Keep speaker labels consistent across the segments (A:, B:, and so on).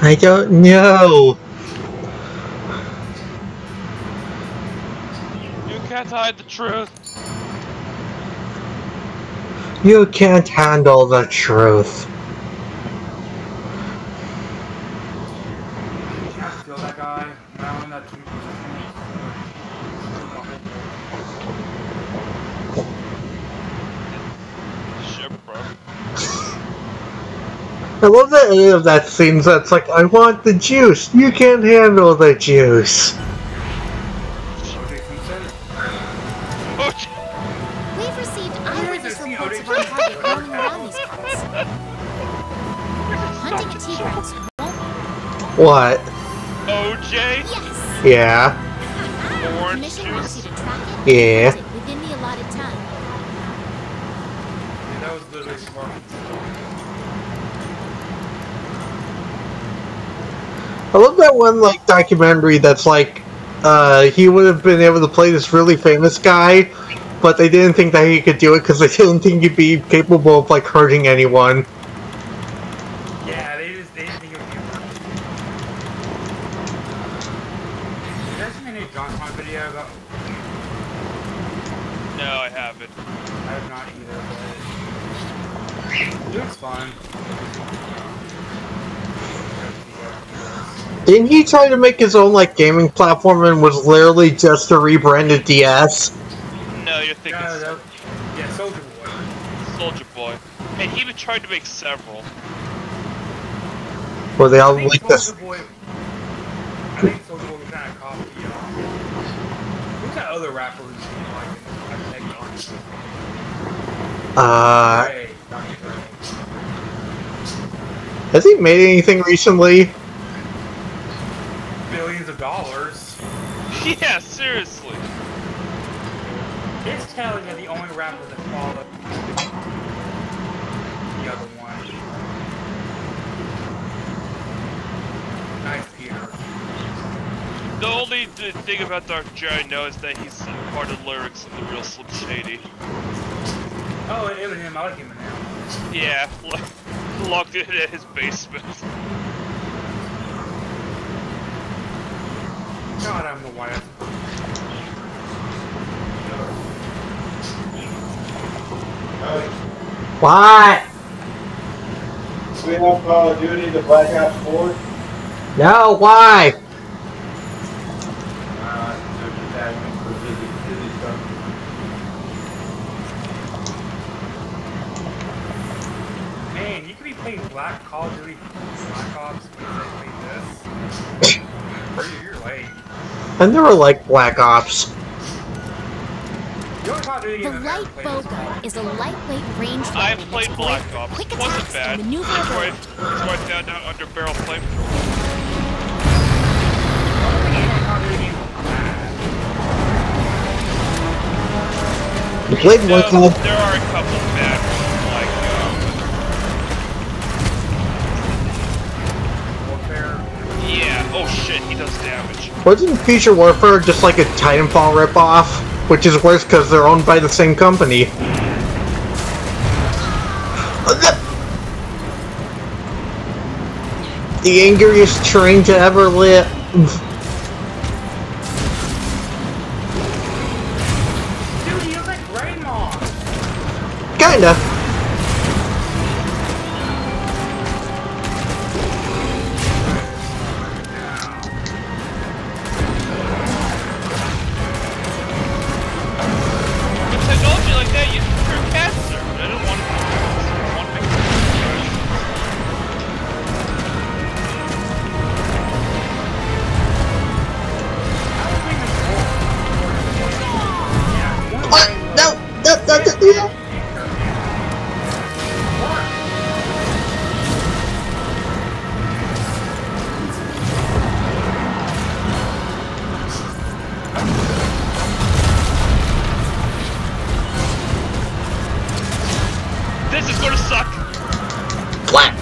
A: I don't know.
B: You can't hide the truth.
A: You can't handle the truth.
C: Did you have to kill that guy? Not only that 2 seconds.
B: Shit, bro.
A: I love the end of that scene that's like, I want the juice. You can't handle the juice.
C: O.J. Simpson?
D: We've received eyewitness reports of our target roaming around these parts. Hunting T-Rex won't...
A: What?
B: OJ?
D: Yes!
A: Yeah.
B: Orange
D: Mission wants you
B: juice?
D: to track it
A: Yeah.
D: and hunt it within the allotted time.
C: Yeah, that was literally smart.
A: I love that one like documentary that's like he would have been able to play this really famous guy, but they didn't think that he could do it because they didn't think he'd be capable of like hurting anyone.
C: Yeah, they didn't think it would be worth it. You guys seen any John Con video about...
B: No, I haven't.
C: I have not either, but... It looks fun.
A: Didn't he try to make his own like gaming platform and was literally just a rebranded DS?
B: No, you're thinking
C: Yeah, Soldier Boy.
B: Soldier Boy. And he even tried to make several.
A: Were they all
C: I think
A: like this?
C: Soldier Boy was kind of copy. Who's that other rapper who's like Dre, Dr. Dre.
A: Has he made anything recently?
C: Billions of dollars.
B: Yeah, seriously.
C: It's telling that the only rapper that followed the other one. Nice, Peter.
B: The only thing about Dr. Dre I know is that he's part of lyrics in the real Slim Shady.
C: Oh, and Eminem, I like Eminem.
B: Yeah, locked in his basement.
C: God, I'm the white.
A: What?
E: Do we have Call of Duty, the Black Ops 4?
A: No, why?
C: Man, you could be playing Call of Duty Black Ops when they play this. You're late.
A: I never liked Black Ops.
C: The only Call of Duty
D: The
C: game I've
D: light
C: ever played
D: bow
C: is
D: gun is a lightweight range
B: I've
D: weapon
B: played
D: that's
B: Black
D: quick,
B: Ops.
D: quick
B: It wasn't
D: attacks
B: bad.
D: and maneuverability.
B: That's why I found out under barrel flamethrower.
C: I don't think any Call of Duty game was bad.
A: You played one Call.
B: There are a couple of bad ones, like
C: Warfare.
B: yeah. Oh shit, he does damage.
A: Wasn't Future Warfare just like a Titanfall ripoff? Which is worse because they're owned by the same company. The angriest train to ever live.
C: Dude, he looks like Greymon.
A: Kinda.
B: With technology like that, you can cure cancer. I don't want to cure cancer. I want to make
A: What? No, no.
B: This is gonna suck.
A: What?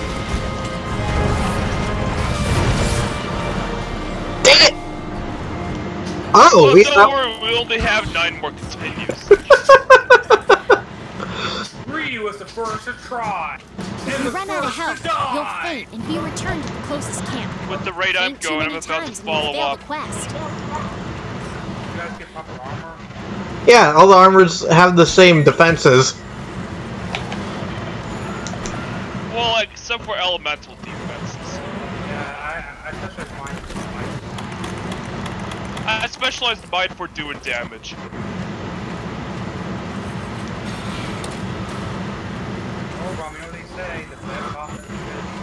A: Dang it! Oh,
B: Well,
A: we
B: don't worry, we only have 9 more continues.
C: 3 was the first to try. And
D: If you run out of health, you'll faint and be returned to the closest camp.
B: With the rate I'm
D: Faint too
B: going, I'm
D: many
B: about to
D: times and you'll
B: follow
D: fail
B: up.
D: the quest.
C: You guys get proper armor?
A: Yeah, all the armors have the same defenses.
B: Well, like, except for elemental defenses.
C: Yeah, I specialize mine.
B: I specialized mine for doing damage.
C: Oh, Rob, you know what they say? The best offense is good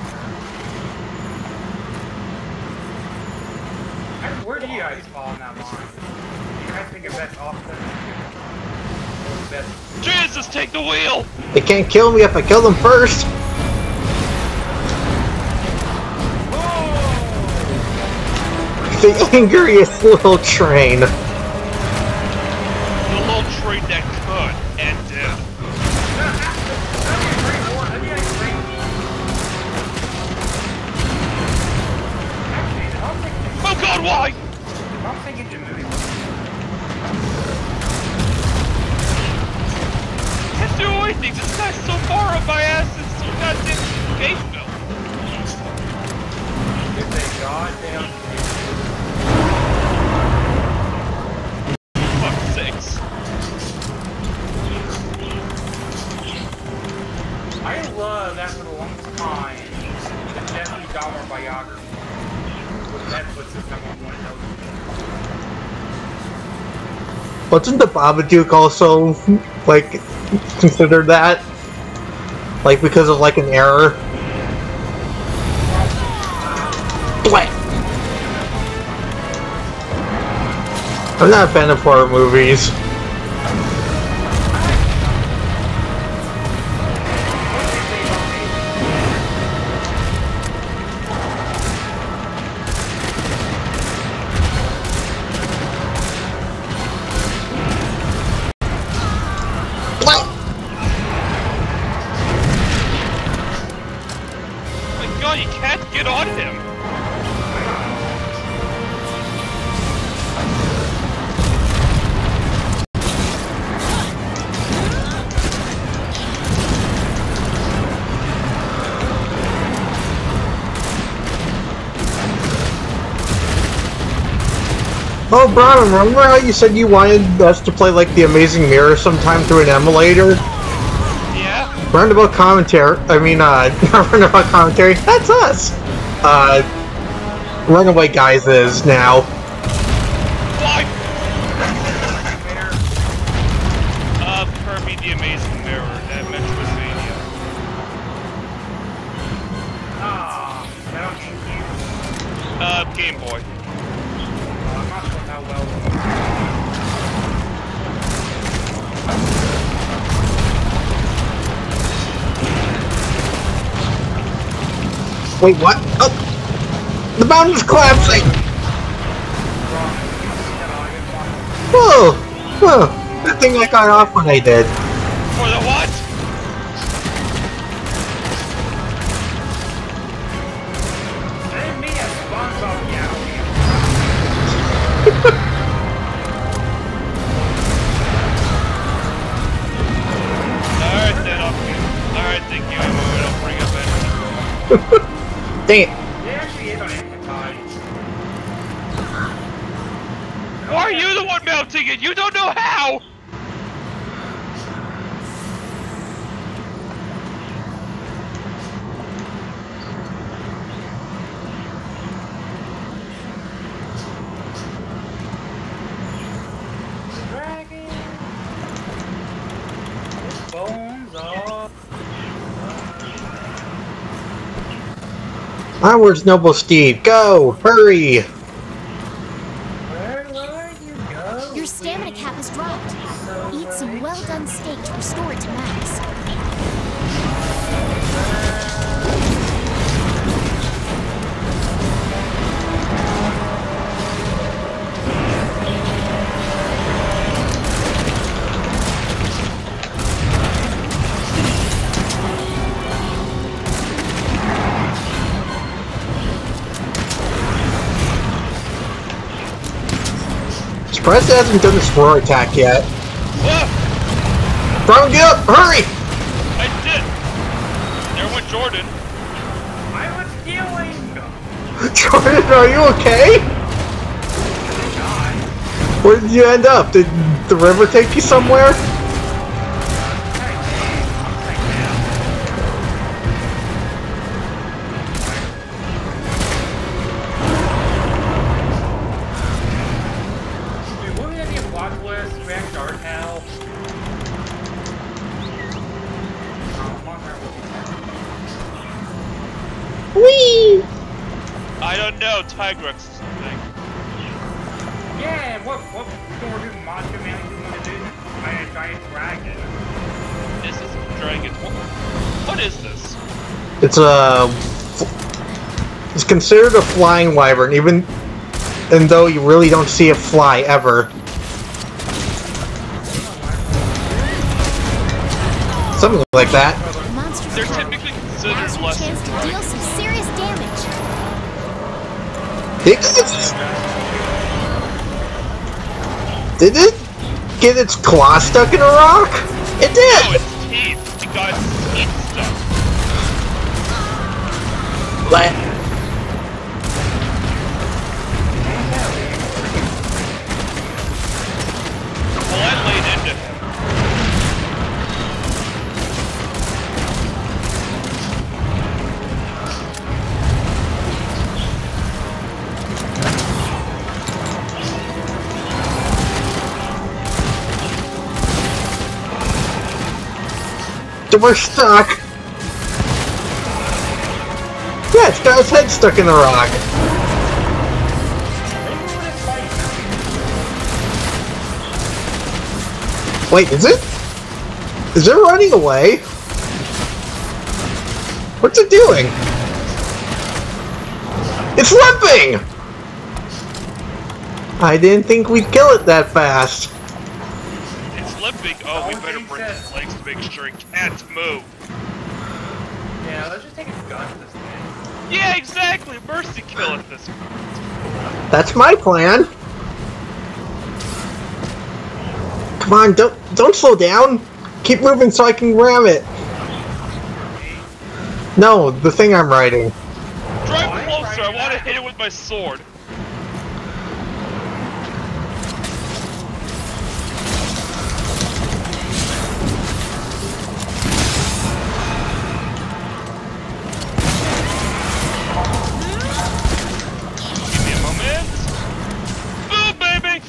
C: defense. Where do you guys fall in that line? Do you guys think of best offense or best?
B: Jesus, take the wheel!
A: They can't kill me if I kill them first. The angriest little train.
B: The little train that could and did. Oh god, why?
C: I'm thinking the movie.
B: Can't do anything. This guy's so far up my ass. It's so goddamn game built.
C: It's a goddamn.
B: Fuck's sakes.
C: I love that for the longest time. The Jeffrey Dahmer biography. With Netflix is number one.
A: Wasn't the Babadook also, like, considered that? Like, because of, like, an error? Blah! I'm not a fan of horror movies.
B: My god, you can't get on him.
A: Oh, Brian, remember how you said you wanted us to play, like, The Amazing Mirror sometime through an emulator?
B: Yeah?
A: Roundabout Commentary, not Roundabout Commentary, that's us! Runaway Guys is now.
B: Why? Kirby the Amazing Mirror at Metroidvania.
C: Ah, that don't GameCube.
B: Game Boy.
C: I'm not sure how well.
A: Wait, what? Oh! The mountain's collapsing! Whoa! Whoa! Good thing I got off when I did.
B: For the what?
C: I didn't mean a SpongeBob meow.
B: Alright then, alright, thank you, I'll bring it back.
A: Dang it.
C: It actually is on Anti.
B: Why are you the one mounting it? You don't know how!
C: Dragon. Bones off.
A: Onwards, noble steed, go! Hurry!
C: Where are you going?
D: Your stamina cap is dropped. Eat some well-done steak to restore it to max.
A: Surprised it hasn't done this roar attack yet.
B: What?
A: Brian, get up! Hurry!
B: I did! Everyone Jordan.
C: I was healing!
A: Jordan, are you okay?
C: God.
A: Where did you end up? Did the river take you somewhere?
C: Wait, what was that the Apocalypse? Back Dark Hell?
A: Whee!
B: I don't know. Tigrex is the thing.
C: Yeah, what more do Macho Man want to do? By a giant dragon.
B: This is a dragon. What is this?
A: It's it's considered a flying wyvern, even though you really don't see it fly ever. Something like that.
D: Monsters
B: They're
D: grow.
B: typically
D: Now's
B: considered
D: your
B: less
D: chance to
B: than
D: deal some serious damage.
A: Did it get its claw stuck in a rock? It
B: No,
A: did!
B: it's teeth. It got its teeth stuck.
A: Like,
B: Well, I laid into him.
A: we're stuck! Yeah, it's got its head stuck in the rock. Wait, is it? Is it running away? What's it doing? It's limping! I didn't think we'd kill it that fast.
B: It's limping. Oh, we better break its legs to make sure it can't move.
C: Yeah, let's just take a gun to this thing.
B: Yeah, exactly. Mercy kill at this point.
A: That's my plan. Come on, don't slow down. Keep moving so I can ram it. No, the thing I'm riding.
B: Drive closer. I want to hit it with my sword. Give me a moment. Boom, baby.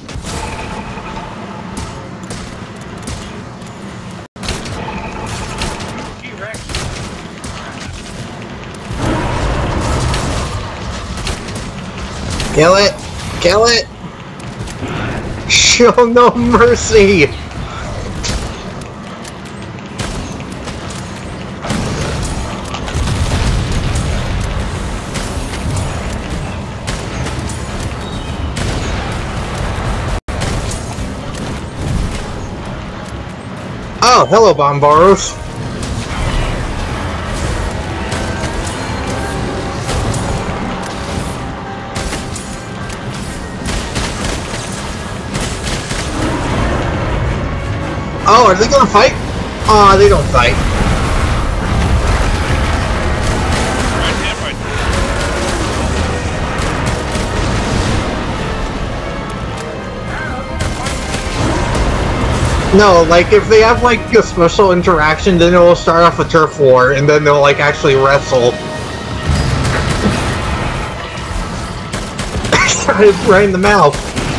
C: T-Rex.
A: Kill it! Kill it! Show no mercy! Oh, hello, Bombaros. Oh, are they gonna fight? Aw, they don't fight.
B: Right hand, right hand.
A: No, like, if they have, like, a special interaction, then it will start off a turf war, and then they'll, like, actually wrestle. Right in the mouth.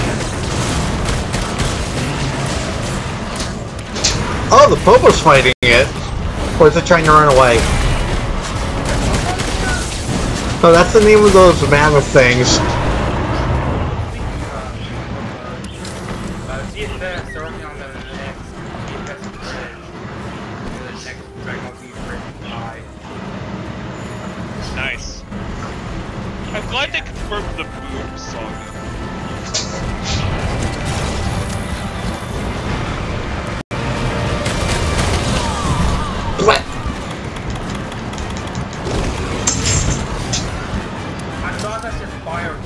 A: Oh, the Popo's fighting it. Or is it trying to run away? Oh, that's the name of those mammoth things.
C: CFS, they're working on the next CFS bridge. The next Dragon Ball Z bridge 5.
B: Nice. I'm glad they confirmed the Boom Saga.
A: What?
C: I thought that's just fire.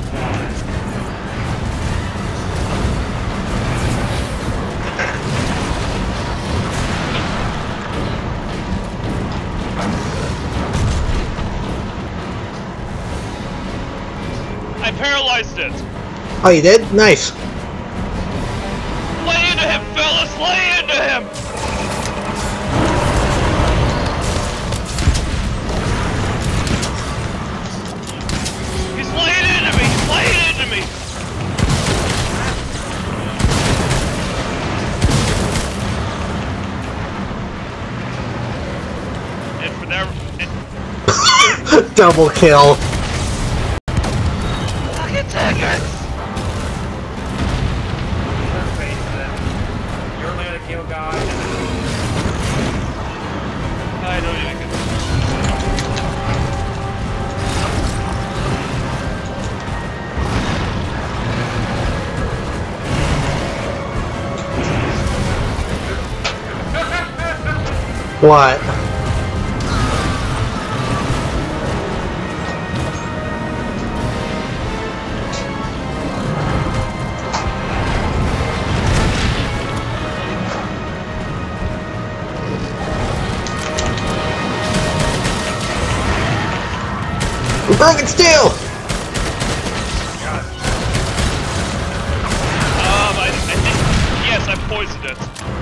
B: I paralyzed it.
A: Oh, you did? Nice.
B: Lay into him, fellas! Lay into him! He's laying into me! He's laying into me! And for that...
A: Double kill.
B: Fucking tickets!
C: Let's face it. You're only gonna kill guys.
B: I don't even get
A: What? Broken steel!
B: I think... Yes, I poisoned it.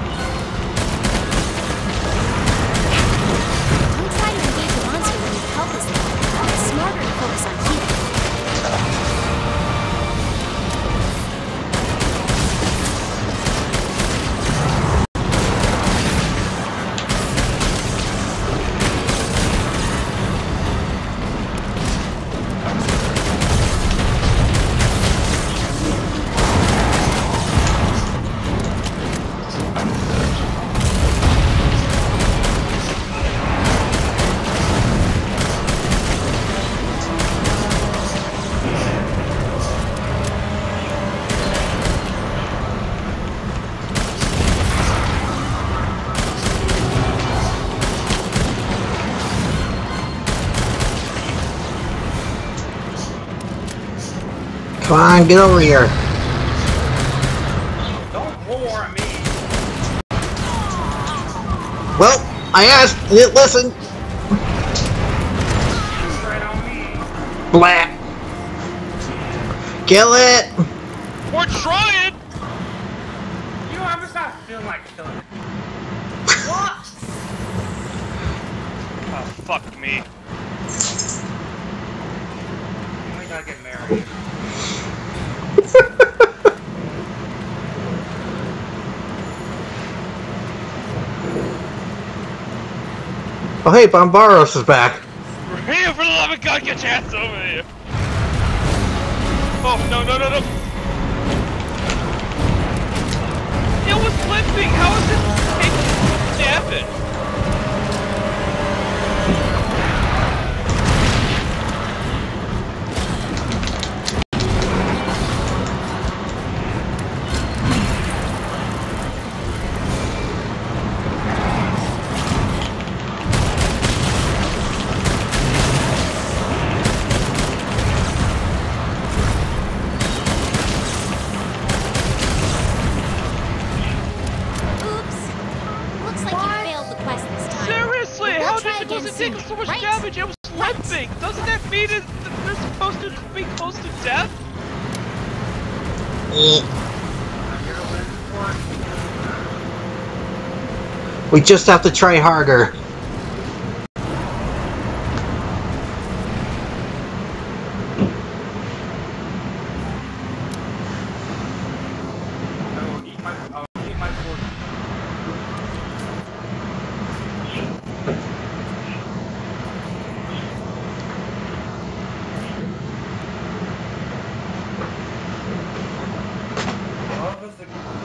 D: Don't try to engage the monster when your health is low. It's smarter to focus on healing.
A: Come on, get over here.
C: Don't roar at me.
A: Well, I asked, you didn't listen.
C: Right on me.
A: Blah. Kill it.
B: We're trying!
C: You know, I'm just not feeling like killing it.
B: Oh, fuck me.
C: We gotta get married.
A: Oh, hey, Bombaros is back.
B: Here, for the love of God, get your ass over here! Oh, no, no, no, no! It was limping! How is it taking damage?
D: Oops. Looks like you failed the quest this time.
B: Seriously,
D: We'll
B: how
D: try
B: does it
D: again
B: doesn't take
D: soon,
B: so much
D: right?
B: damage? It was limping! Doesn't that mean that they're supposed to be close to death?
A: We just have to try harder.
C: Eat my fork. Love is the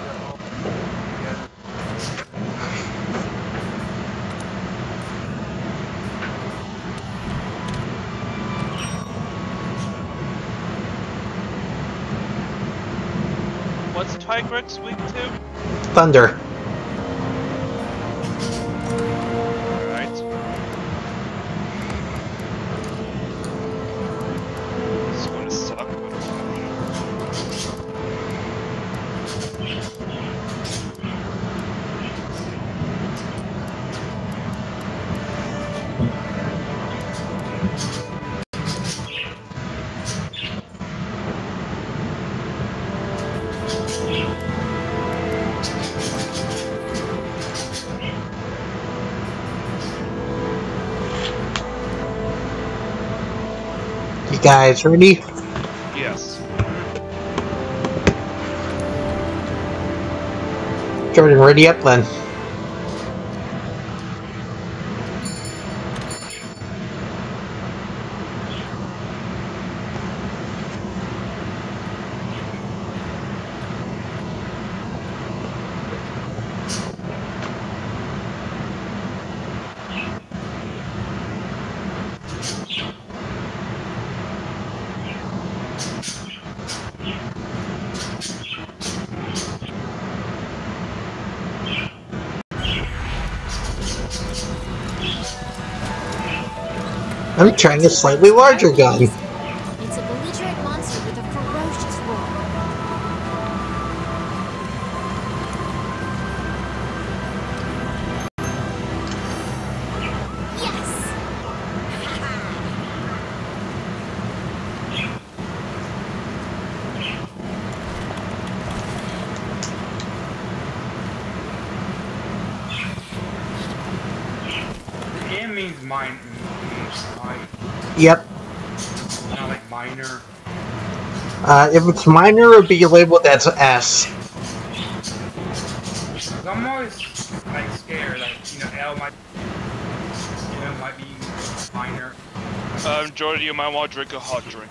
B: What's Tigrex weak to?
A: Thunder.
B: Alright. It's gonna suck, but...
A: You guys ready?
B: Yes.
A: Jordan, ready up then. I'm trying a slightly larger gun.
D: It's a belligerent monster with a ferocious roar. Yes!
C: M means mine, right?
A: Yep.
C: Not like minor.
A: If it's minor, it'll be labeled as S.
C: 'Cause I'm always like scared, like L might, might be minor.
B: Jordan, you might want to drink a hot drink.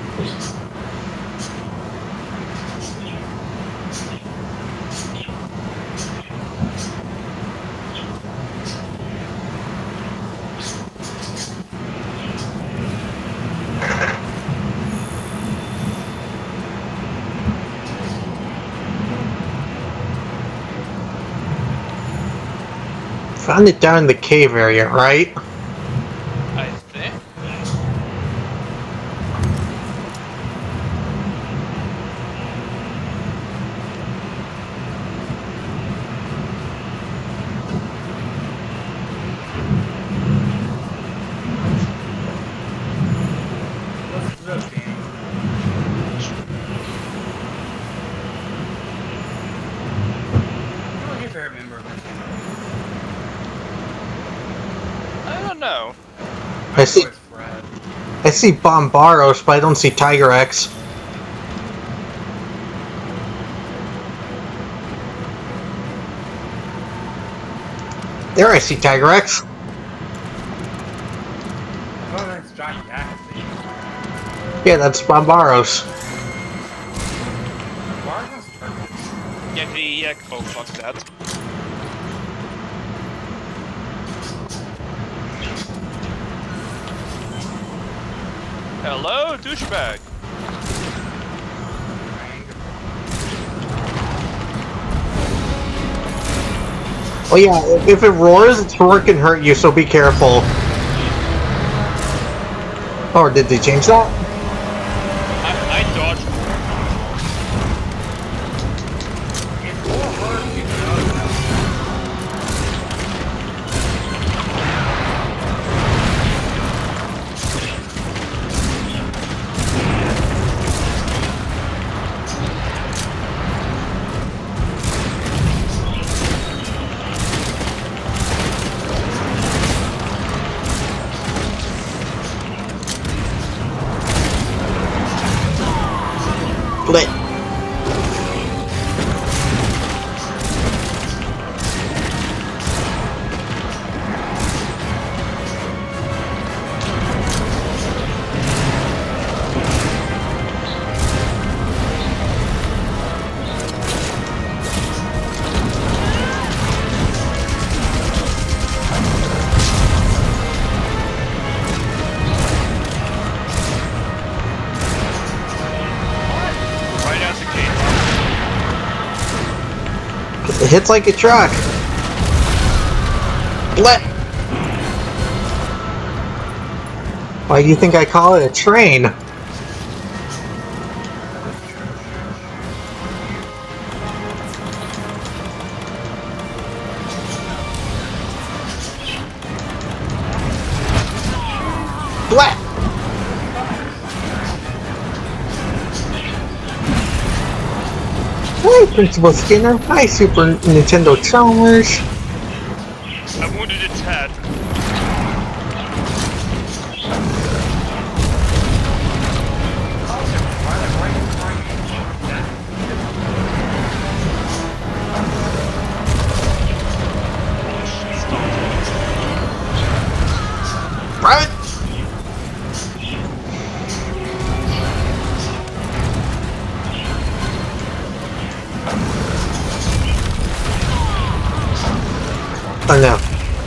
A: Found it down in the cave area, right?
B: I think.
C: What's up, Danny? Who's your favorite member?
B: I don't know.
A: I see.
C: It's Fred.
A: I see Bombaros, but I don't see Tiger X. There, I see Tiger X.
C: Oh, that's Johnny Jackson.
A: Yeah, that's Bombaros.
C: Why is this turkey?
B: Yakety yak. Oh, fuck that. Hello, douchebag.
A: Oh yeah, if it roars, its roar can hurt you, so be careful. Or did they change that?
B: I dodged.
C: It's more hurt if it does that.
A: Split.
B: Right out the gate.
A: It hits like a truck. Split. Why do you think I call it a train? Split. Hi, Principal Skinner. Hi, Super Nintendo Chalmers.
B: I wounded its head.
A: Oh no.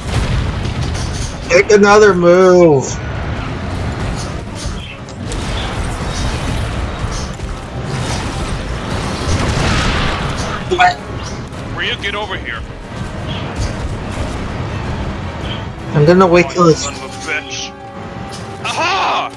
A: Take another move! What?
B: Ryu, get over here.
A: I'm gonna wait till it's...
B: Son of a bitch. Aha!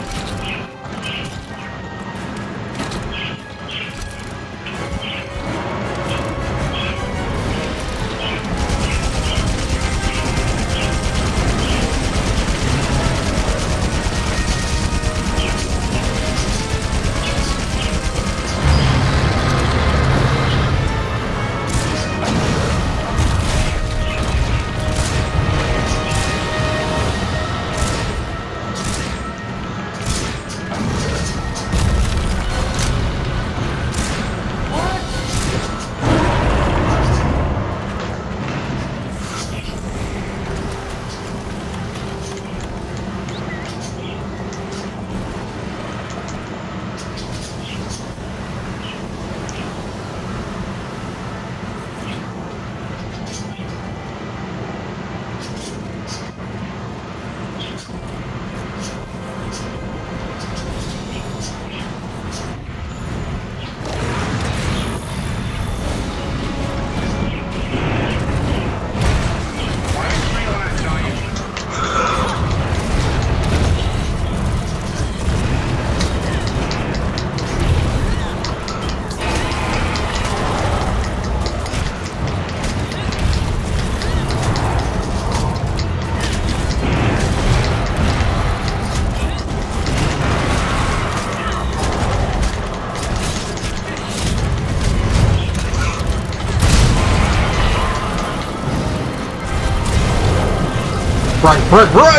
A: Run, run, run!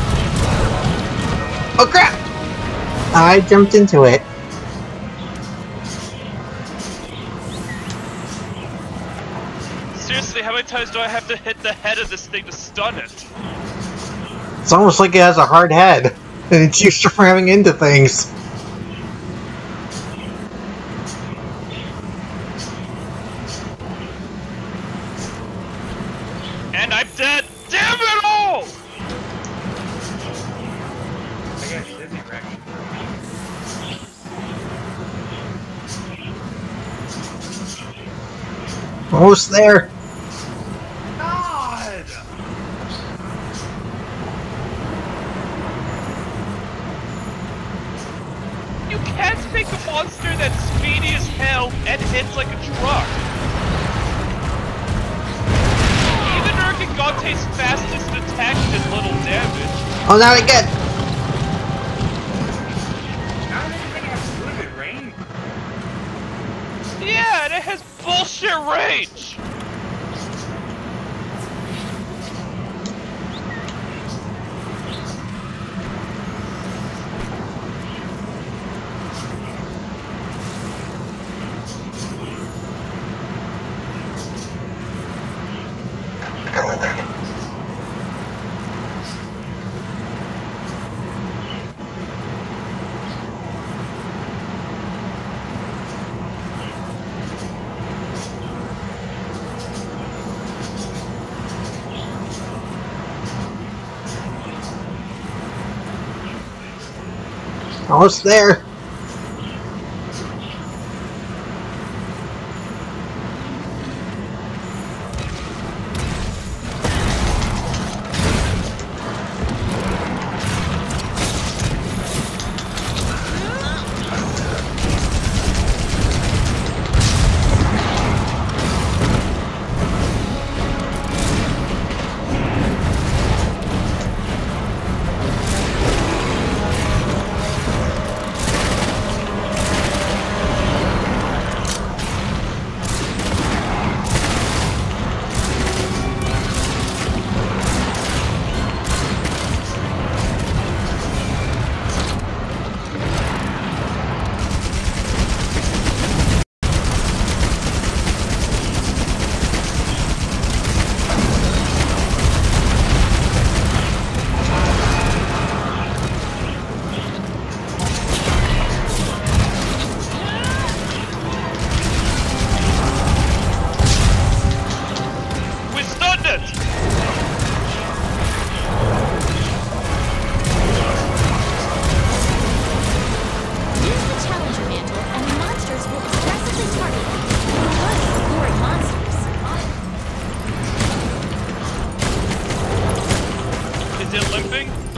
A: Oh crap! I jumped into it.
B: Seriously, how many times do I have to hit the head of this thing to stun it?
A: It's almost like it has a hard head, and it's used to ramming into things.
B: And I'm dead! Damn it all!
C: I got dizzy wreck.
A: Almost there.
B: God! You can't make a monster that's speedy as hell and hits like a truck. Even Urgigante's fastest attack did little damage.
A: Oh, not again!
C: Not everything has really good range.
B: Yeah, and it has bullshit range!
A: Almost there.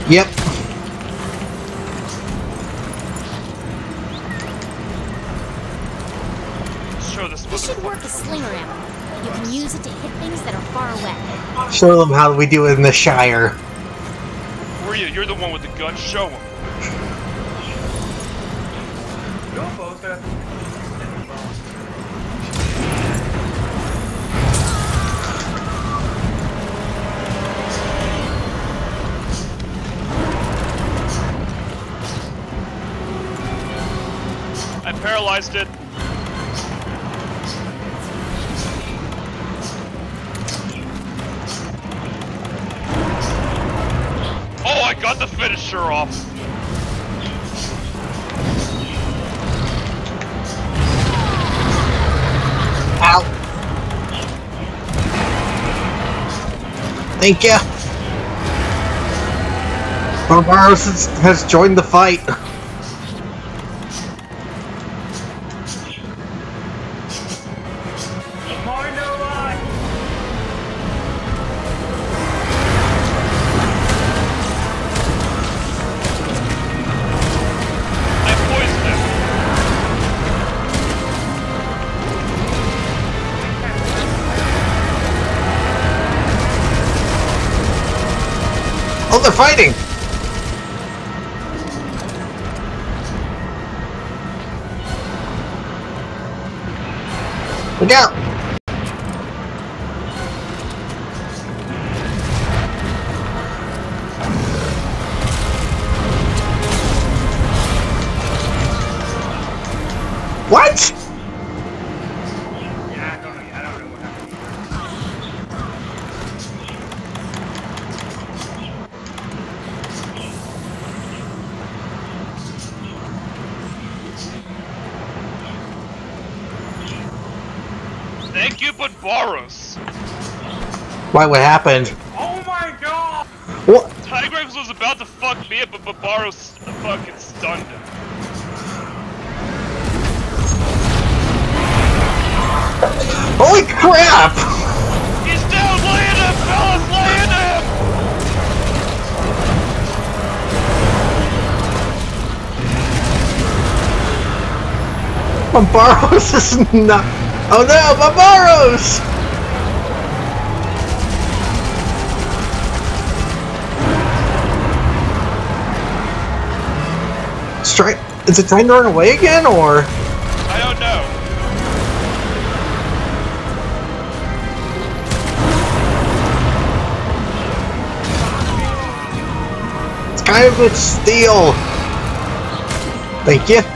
A: Yep.
B: Show this
D: This should work as slinger ammo. You can use it to hit things that are far away.
A: Show them how we do it in the Shire.
B: Where are you? You're the one with the gun. Show him.
C: You're both
B: I paralyzed it. Oh, I got the finisher off.
A: Ow. Thank you. Barbaros has joined the fight.
B: I poisoned him.
A: Oh, they're fighting! Look out! What?
C: Yeah, I don't know what happened.
B: Thank you, but Boros.
A: Why, what happened?
C: Oh my god!
A: What?
B: Tigrex was about to fuck me up, but Boros fucking stunned him.
A: Holy crap!
B: He's down! Lay in him, fellas! Lay in him!
A: Barbaros is not. Oh no, Barbaros! Is it trying to run away again, or?
B: I don't know.
A: It's kind of with steel. Thank you.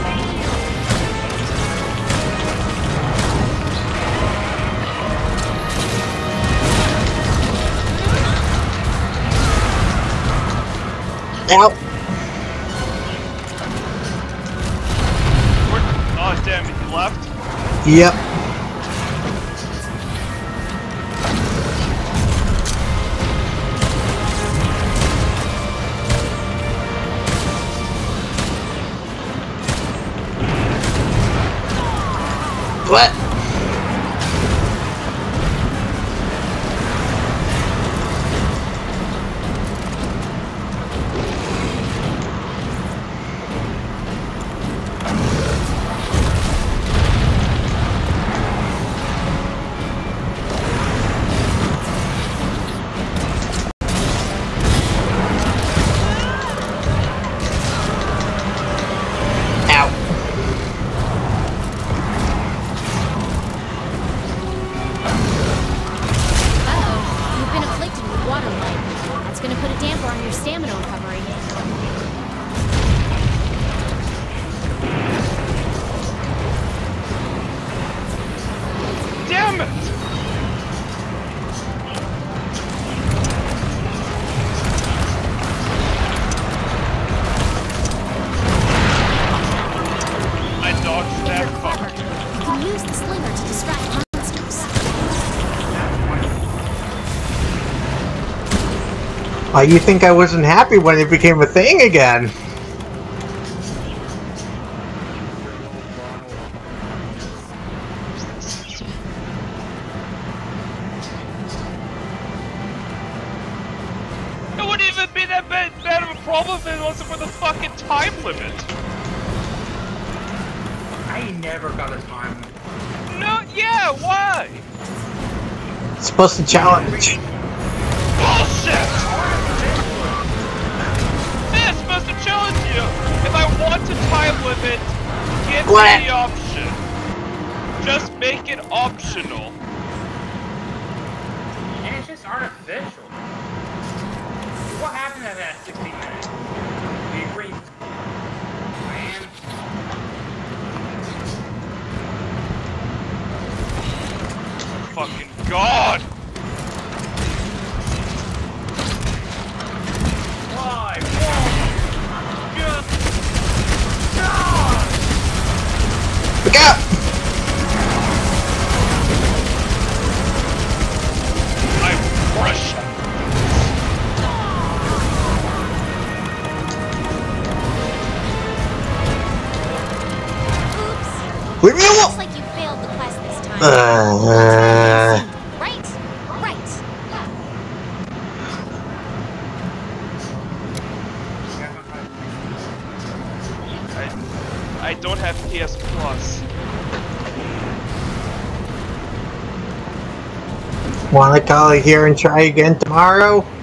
A: Ow.
B: Oh, damn it, he left?
A: Yep. What?
B: Damn it! I dodged that fucker.
D: You can use the slinger to distract monsters.
A: You think I wasn't happy when it became a thing again?
B: It wouldn't even be that bad time limit.
C: I never got a time limit.
B: No, yeah, why?
A: It's supposed to challenge.
B: Bullshit! Yeah, it's supposed to challenge you. If I want a time limit, give me the option. Just make it optional.
C: And it's just artificial. What happened at that 60 minutes? We agree. Man.
B: Fucking God!
C: Why? Whoa! Just... God!
A: Look out!
B: I'm crushed.
A: Leave me alone!
D: Looks like you failed the quest this time. Right.
B: I don't have PS Plus.
A: Wanna call it here and try again tomorrow?